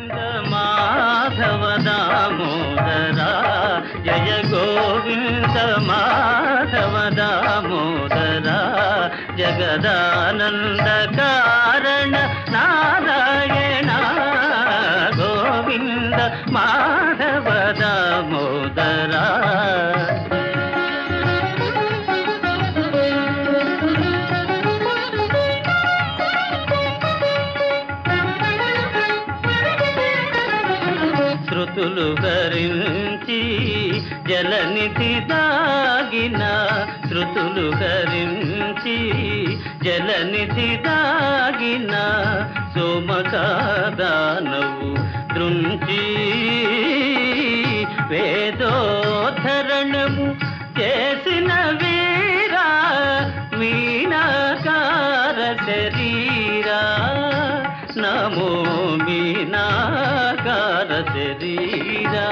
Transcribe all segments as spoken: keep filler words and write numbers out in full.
మాధవ దామోదరా జయ గోవింద మాధవ దామోదరా జగదానంద కారణ నారాయణ గోవింద మాధవ దామోదరా. శృతులు హరించి జలనిధి దాగిన శృతులు హరించి జలనిధి దాగిన సోమకాదానవు దృంచి వేదోద్ధరణము చేసిన వీరా మీనాకార శరీరా నమో మీనాకార శరీరా.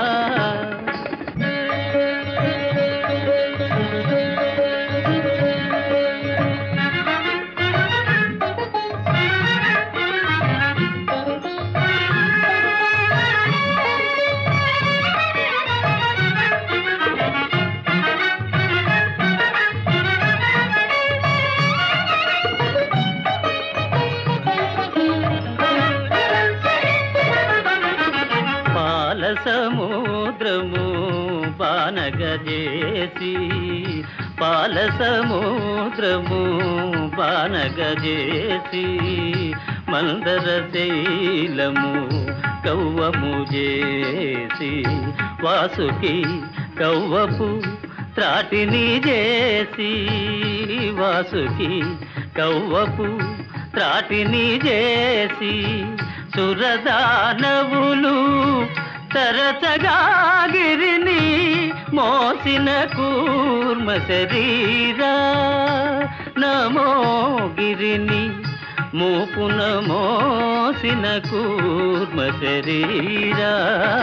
సముద్రము బానగజేసి పాల సముద్రము బానగజేసి మందర శైలము కవ్వము చేసి వాసుకి కవ్వపు త్రాటిని చేసి వాసుకి కవ్వపు త్రాటిని చేసి సురదానవులు తరచగా గిరిని మోసిన కూర్మ శరీరా నమో గిరిని మోపున మోసిన కూర్మ శరీరా.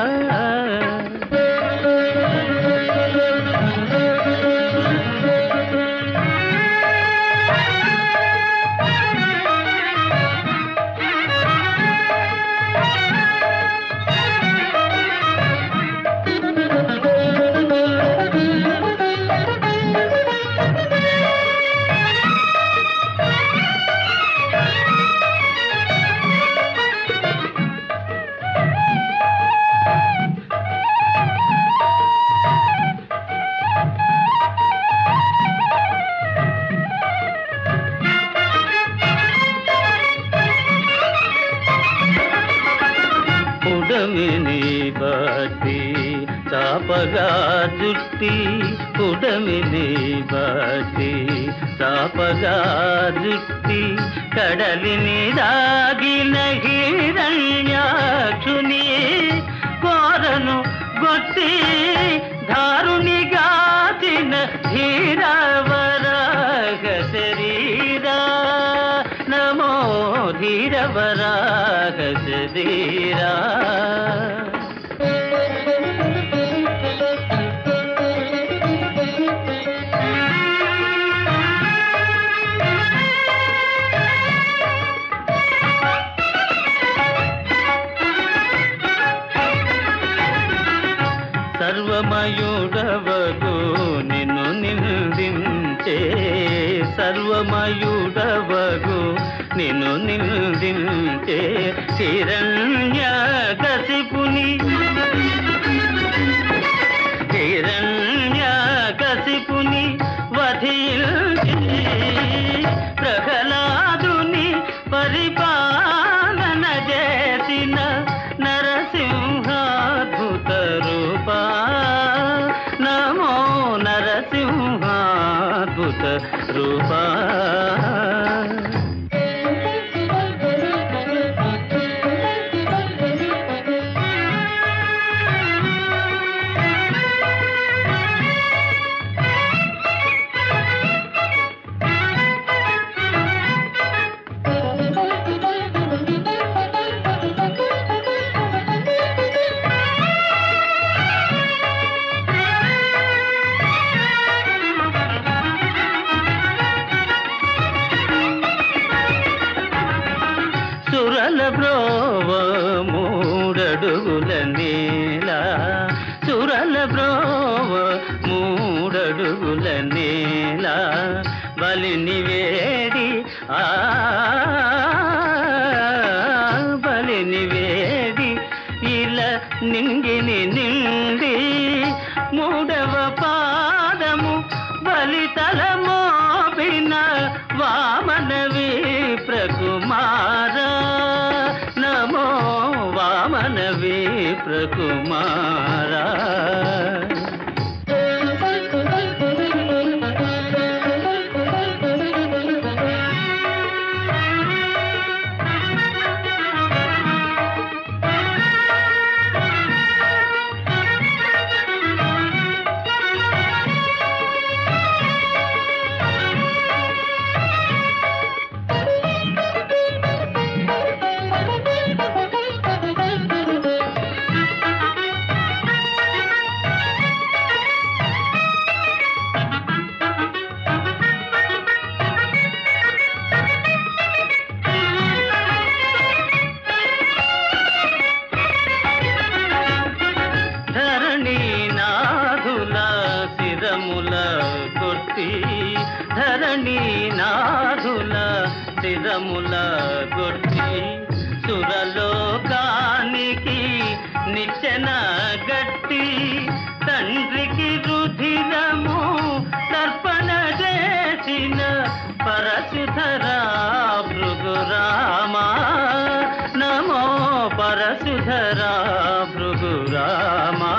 పుడమిని బట్టి చాపగా జుట్టి పుడమిని బట్టి చాపగా జుట్టి కడలిని దాగిన హిరణ్యాక్షుని కోరను గొట్టి దారుని గాచిన ధీరవరాగ శరీరా నమో ధీరవరాగ శరీరా. సర్వమయుడవగు నిన్ను నిందించే సర్వమయుడవగు నిన్ను నిందించే హిరణ్యకశిపుని హిరణ్యకశిపుని వధించి ప్రహ్లాదుని పరిపాలన చేసిన నరసింహాద్భుత రూపా నమో నరసింహాద్భుత రూపా. సురల బ్రోవ మూడడుగుల నేల, సురల బ్రోవ మూడడుగుల నేల, బలిని వేడి ఆ బలిని వేడి ఇలా నింగిని నిండి, మూడవ పాదము బలితల మోపిన వామన విప్రకుమార, నమో వామన విప్రకుమార. ధరణీనాథుల శిరముల గొట్టి, సురలోకానికి నిచ్చెన గట్టి, తండ్రికి రుధిరము తర్పణ చేసిన పరశుధరా భృగురామా, నమో పరశుధరా భృగురామా.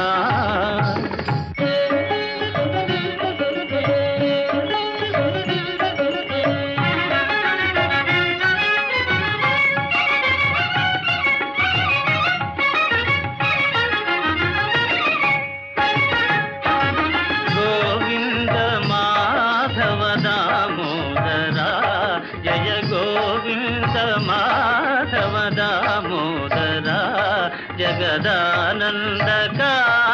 జయ గోవింద మాధవ దామోదర, జగదానందకా